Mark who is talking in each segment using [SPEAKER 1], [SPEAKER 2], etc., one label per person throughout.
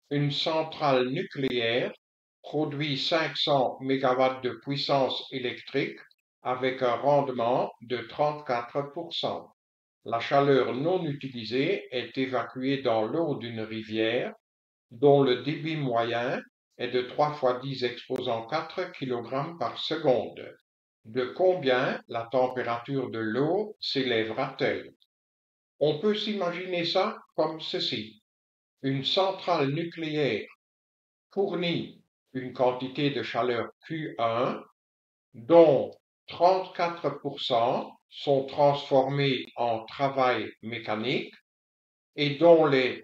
[SPEAKER 1] Une centrale nucléaire produit 500 MW de puissance électrique avec un rendement de 34%. La chaleur non utilisée est évacuée dans l'eau d'une rivière dont le débit moyen est de 3 fois 10 exposant 4 kg par seconde. De combien la température de l'eau s'élèvera-t-elle? On peut s'imaginer ça comme ceci. Une centrale nucléaire fournit une quantité de chaleur Q1 dont 34% sont transformés en travail mécanique et dont les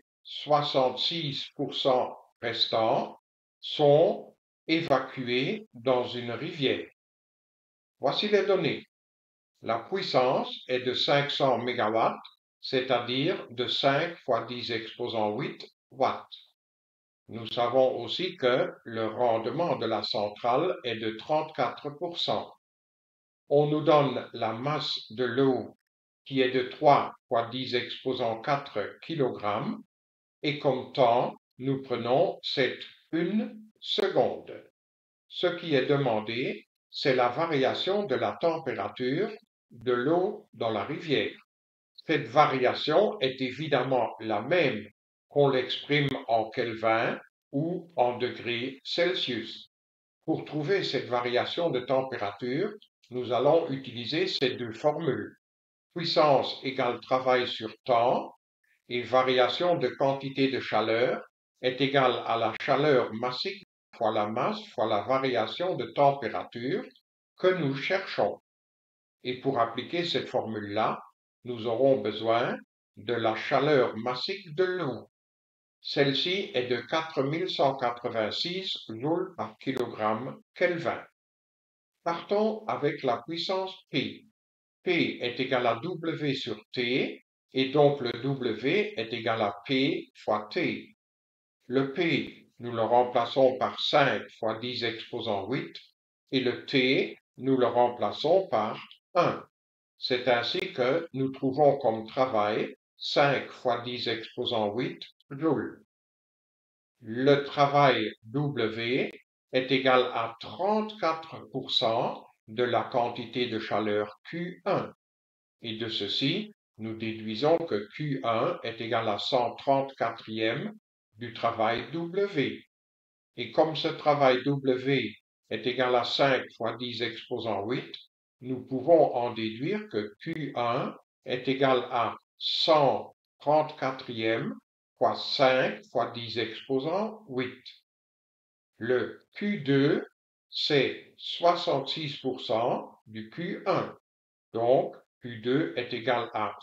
[SPEAKER 1] 66% restants sont évacués dans une rivière. Voici les données. La puissance est de 500 MW, c'est-à-dire de 5 fois 10 exposant 8 watts. Nous savons aussi que le rendement de la centrale est de 34%. On nous donne la masse de l'eau qui est de 3 fois 10 exposant 4 kg et comme temps, nous prenons cette 1 seconde. Ce qui est demandé, c'est la variation de la température de l'eau dans la rivière. Cette variation est évidemment la même qu'on l'exprime en Kelvin ou en degrés Celsius. Pour trouver cette variation de température, nous allons utiliser ces deux formules. Puissance égale travail sur temps et variation de quantité de chaleur est égale à la chaleur massique fois la masse fois la variation de température que nous cherchons. Et pour appliquer cette formule-là, nous aurons besoin de la chaleur massique de l'eau. Celle-ci est de 4186 joules par kilogramme Kelvin. Partons avec la puissance P. P est égal à W sur T, et donc le W est égal à P fois T. Le P, nous le remplaçons par 5 fois 10 exposant 8, et le T, nous le remplaçons par 1. C'est ainsi que nous trouvons comme travail 5 fois 10 exposant 8 joules. Le travail W est égal à 34% de la quantité de chaleur Q1. Et de ceci, nous déduisons que Q1 est égal à 134e du travail W. Et comme ce travail W est égal à 5 fois 10 exposant 8, nous pouvons en déduire que Q1 est égal à 134e fois 5 fois 10 exposant 8. Le Q2, c'est 66% du Q1. Donc, Q2 est égal à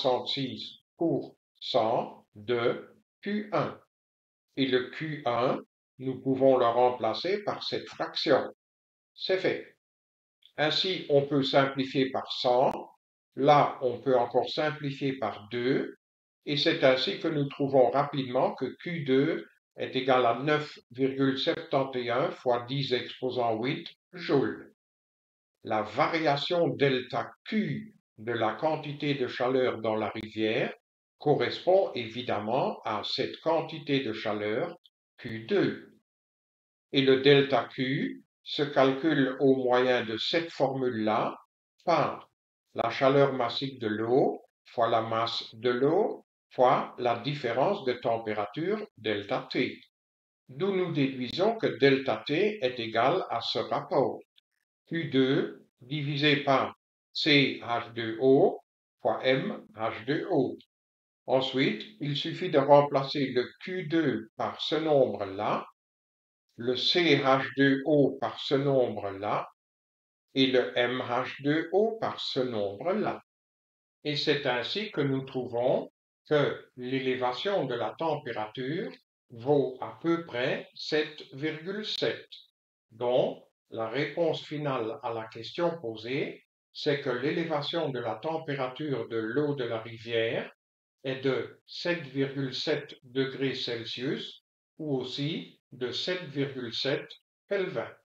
[SPEAKER 1] 66% de Q1. Et le Q1, nous pouvons le remplacer par cette fraction. C'est fait. Ainsi, on peut simplifier par 100. Là, on peut encore simplifier par 2. Et c'est ainsi que nous trouvons rapidement que Q2 est égal à 9,71 fois 10 exposant 8 joules. La variation delta Q de la quantité de chaleur dans la rivière correspond évidemment à cette quantité de chaleur Q2. Et le delta Q se calcule au moyen de cette formule-là par la chaleur massique de l'eau fois la masse de l'eau fois la différence de température delta T. D'où nous déduisons que delta T est égal à ce rapport. Q2 divisé par CH2O fois MH2O. Ensuite, il suffit de remplacer le Q2 par ce nombre-là, le CH2O par ce nombre-là et le MH2O par ce nombre-là. Et c'est ainsi que nous trouvons que l'élévation de la température vaut à peu près 7,7. Donc, la réponse finale à la question posée, c'est que l'élévation de la température de l'eau de la rivière est de 7,7 degrés Celsius ou aussi de 7,7 Kelvin.